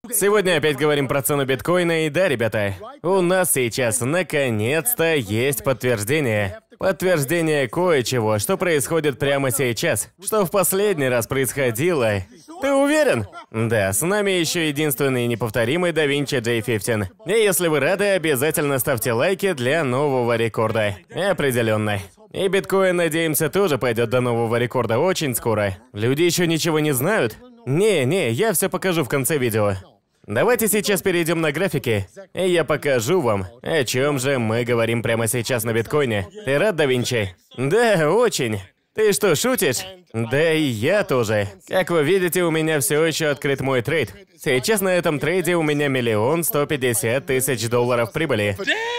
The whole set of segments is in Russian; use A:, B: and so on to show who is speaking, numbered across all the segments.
A: Сегодня опять говорим про цену биткоина, и да, ребята, у нас сейчас наконец-то есть подтверждение. Подтверждение кое-чего, что происходит прямо сейчас. Что в последний раз происходило. Ты уверен? Да, с нами еще единственный и неповторимый DaVinci J15. И если вы рады, обязательно ставьте лайки для нового рекорда. Определенно. И биткоин, надеемся, тоже пойдет до нового рекорда очень скоро. Люди еще ничего не знают? Не, я все покажу в конце видео. Давайте сейчас перейдем на графики, и я покажу вам, о чем же мы говорим прямо сейчас на биткоине. Ты рад, DaVinci? Да, очень. Ты что, шутишь? Да и я тоже. Как вы видите, у меня все еще открыт мой трейд. Сейчас на этом трейде у меня 1 150 000 долларов прибыли.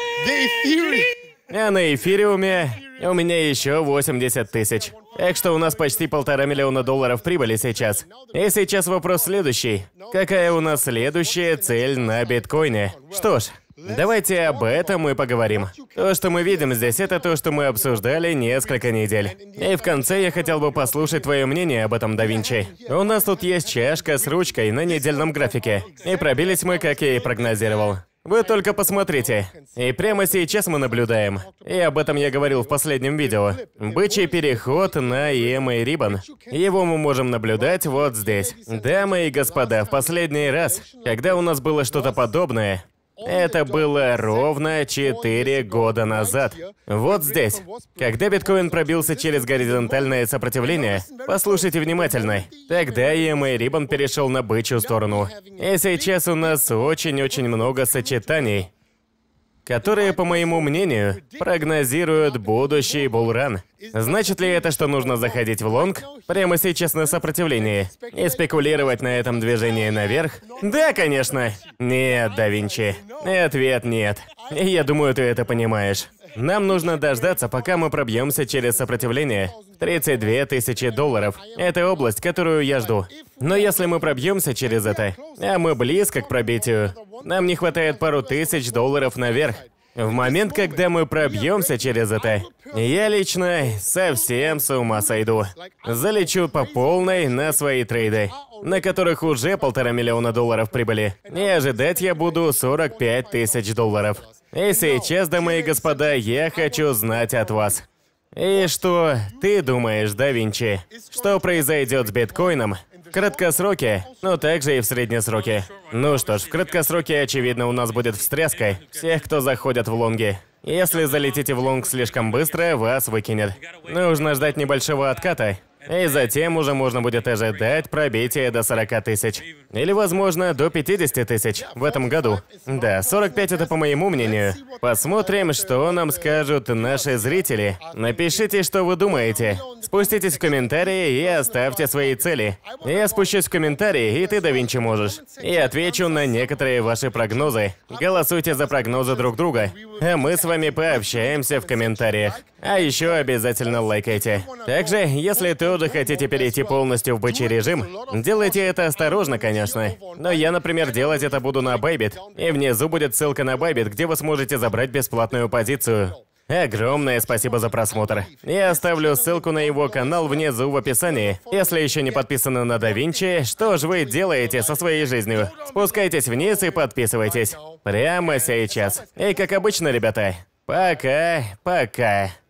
A: А на эфириуме у меня еще 80 000. Так что у нас почти 1,5 миллиона долларов прибыли сейчас. И сейчас вопрос следующий. Какая у нас следующая цель на биткоине? Что ж, давайте об этом и поговорим. То, что мы видим здесь, это то, что мы обсуждали несколько недель. И в конце я хотел бы послушать твое мнение об этом, DaVinci. У нас тут есть чашка с ручкой на недельном графике. И пробились мы, как я и прогнозировал. Вы только посмотрите. И прямо сейчас мы наблюдаем, и об этом я говорил в последнем видео, бычий переход на EMA Ribbon. Его мы можем наблюдать вот здесь. Дамы и господа, в последний раз, когда у нас было что-то подобное, это было ровно 4 года назад. Вот здесь. Когда биткоин пробился через горизонтальное сопротивление, послушайте внимательно, тогда EMA Ribbon перешел на бычью сторону. И сейчас у нас очень-очень много сочетаний, которые, по моему мнению, прогнозируют будущий булран. Значит ли это, что нужно заходить в лонг прямо сейчас на сопротивлении и спекулировать на этом движении наверх? Да, конечно. Нет, DaVinci. Ответ нет. И я думаю, ты это понимаешь. Нам нужно дождаться, пока мы пробьемся через сопротивление. 32 000 долларов. Это область, которую я жду. Но если мы пробьемся через это, а мы близко к пробитию, нам не хватает пару тысяч долларов наверх. В момент, когда мы пробьемся через это, я лично совсем с ума сойду. Залечу по полной на свои трейды, на которых уже 1,5 миллиона долларов прибыли. И ожидать я буду 45 000 долларов. И сейчас, дамы и господа, я хочу знать от вас. И что ты думаешь, DaVinci? Что произойдет с биткоином в краткосроке, но также и в среднесроке? Ну что ж, в краткосроке, очевидно, у нас будет встряска всех, кто заходит в лонги. Если залетите в лонг слишком быстро, вас выкинет. Нужно ждать небольшого отката. И затем уже можно будет ожидать пробития до 40 000. Или, возможно, до 50 000 в этом году. Да, 45 это по моему мнению. Посмотрим, что нам скажут наши зрители. Напишите, что вы думаете. Спуститесь в комментарии и оставьте свои цели. Я спущусь в комментарии, и ты, DaVinci, можешь. И отвечу на некоторые ваши прогнозы. Голосуйте за прогнозы друг друга. А мы с вами пообщаемся в комментариях. А еще обязательно лайкайте. Также, если тоже хотите перейти полностью в бычий режим, делайте это осторожно, конечно. Но я, например, делать это буду на Bybit. И внизу будет ссылка на Bybit, где вы сможете забрать бесплатную позицию. Огромное спасибо за просмотр. Я оставлю ссылку на его канал внизу в описании. Если еще не подписаны на DaVinci, что же вы делаете со своей жизнью? Спускайтесь вниз и подписывайтесь. Прямо сейчас. И как обычно, ребята, пока-пока.